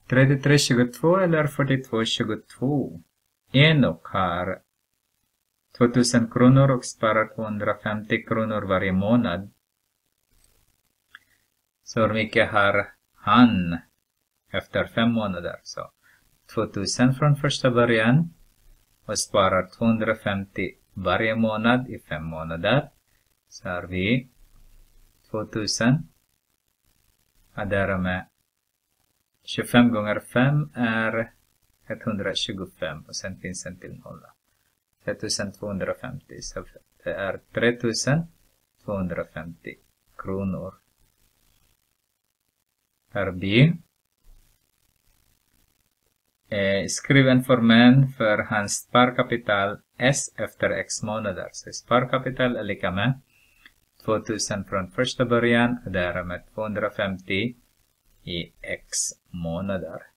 3322 eller 4222. Enok har 2000 kronor och sparar 250 kronor varje månad. Så hur mycket har han efter 5 månader? Så 2000 från första början och sparar 250 varje månad i 5 månader. Så har vi 2000. Addera med 25 gånger 5 är 125 och sen finns en till nolla. 3250, så det är 3250 kronor. Här B. Skriv en formel för hans sparkapital S efter X månader. Så sparkapital är lika med 2000 från första början, addera med 250 i X månader.